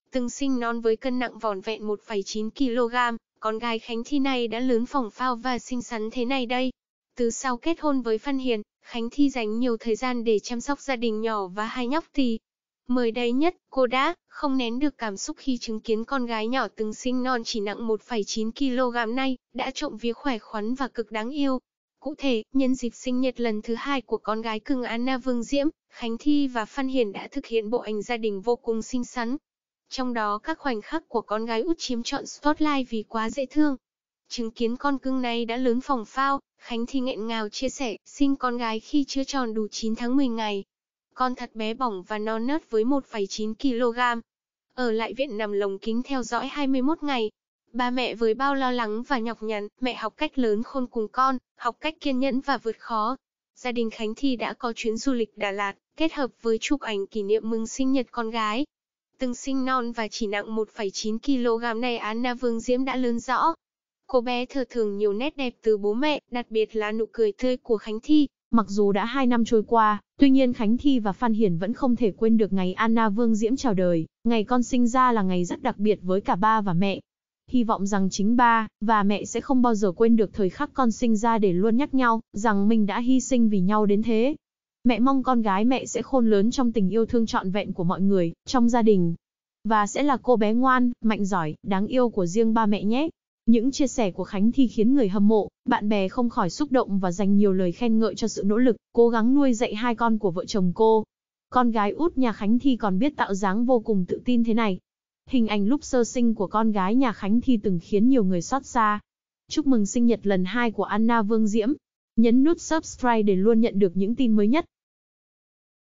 Từng sinh non với cân nặng vỏn vẹn 1,9 kg, con gái Khánh Thi này đã lớn phỏng phao và xinh xắn thế này đây. Từ sau kết hôn với Phan Hiền, Khánh Thi dành nhiều thời gian để chăm sóc gia đình nhỏ và hai nhóc tỳ. Mới đây nhất, cô đã không nén được cảm xúc khi chứng kiến con gái nhỏ từng sinh non chỉ nặng 1,9 kg này đã trộm vía khỏe khoắn và cực đáng yêu. Cụ thể, nhân dịp sinh nhật lần thứ 2 của con gái cưng Anna Vương Diễm, Khánh Thi và Phan Hiền đã thực hiện bộ ảnh gia đình vô cùng xinh xắn. Trong đó các khoảnh khắc của con gái út chiếm trọn spotlight vì quá dễ thương. Chứng kiến con cưng này đã lớn phỏng phao, Khánh Thi nghẹn ngào chia sẻ, sinh con gái khi chưa tròn đủ 9 tháng 10 ngày. Con thật bé bỏng và non nớt với 1,9 kg. Ở lại viện nằm lồng kính theo dõi 21 ngày. Ba mẹ với bao lo lắng và nhọc nhằn, mẹ học cách lớn khôn cùng con, học cách kiên nhẫn và vượt khó. Gia đình Khánh Thi đã có chuyến du lịch Đà Lạt, kết hợp với chụp ảnh kỷ niệm mừng sinh nhật con gái. Từng sinh non và chỉ nặng 1,9 kg này Anna Vương Diễm đã lớn rõ. Cô bé thừa thưởng nhiều nét đẹp từ bố mẹ, đặc biệt là nụ cười tươi của Khánh Thi. Mặc dù đã 2 năm trôi qua, tuy nhiên Khánh Thi và Phan Hiền vẫn không thể quên được ngày Anna Vương Diễm chào đời. Ngày con sinh ra là ngày rất đặc biệt với cả ba và mẹ. Hy vọng rằng chính ba và mẹ sẽ không bao giờ quên được thời khắc con sinh ra để luôn nhắc nhau rằng mình đã hy sinh vì nhau đến thế. Mẹ mong con gái mẹ sẽ khôn lớn trong tình yêu thương trọn vẹn của mọi người, trong gia đình. Và sẽ là cô bé ngoan, mạnh giỏi, đáng yêu của riêng ba mẹ nhé. Những chia sẻ của Khánh Thi khiến người hâm mộ, bạn bè không khỏi xúc động và dành nhiều lời khen ngợi cho sự nỗ lực, cố gắng nuôi dạy hai con của vợ chồng cô. Con gái út nhà Khánh Thi còn biết tạo dáng vô cùng tự tin thế này. Hình ảnh lúc sơ sinh của con gái nhà Khánh Thi từng khiến nhiều người xót xa. Chúc mừng sinh nhật lần 2 của Anna Vương Diễm. Nhấn nút subscribe để luôn nhận được những tin mới nhất.